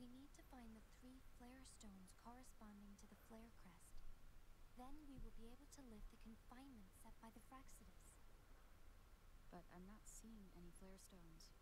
We need to find the 3 flare stones corresponding to the flare crest. Then we will be able to lift the confinement set by the Fraxidus. But I'm not seeing any flare stones.